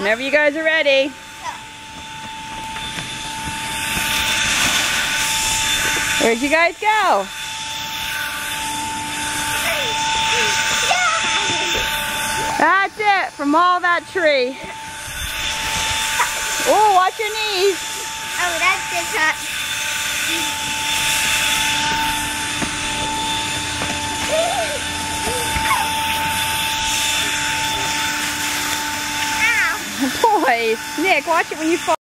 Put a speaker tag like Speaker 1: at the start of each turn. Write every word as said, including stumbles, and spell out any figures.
Speaker 1: Whenever you guys are ready. Where'd you guys go? That's it, from all that tree. Oh, watch your knees.
Speaker 2: Oh, that's just hot.
Speaker 1: Boys, Nick, watch it when you fall.